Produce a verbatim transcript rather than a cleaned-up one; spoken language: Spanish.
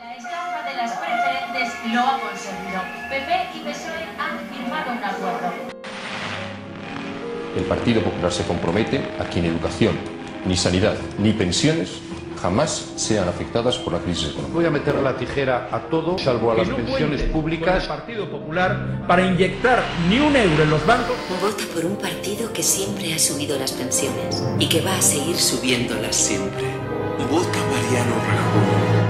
La estafa de las preferentes lo ha conseguido. P P y P S O E han firmado un acuerdo. El Partido Popular se compromete a que ni educación, ni sanidad, ni pensiones jamás sean afectadas por la crisis económica. Voy a meter la tijera a todo, salvo a las no pensiones públicas. El Partido Popular para inyectar ni un euro en los bancos. Vota por un partido que siempre ha subido las pensiones y que va a seguir subiéndolas siempre. Vota Mariano Rajoy.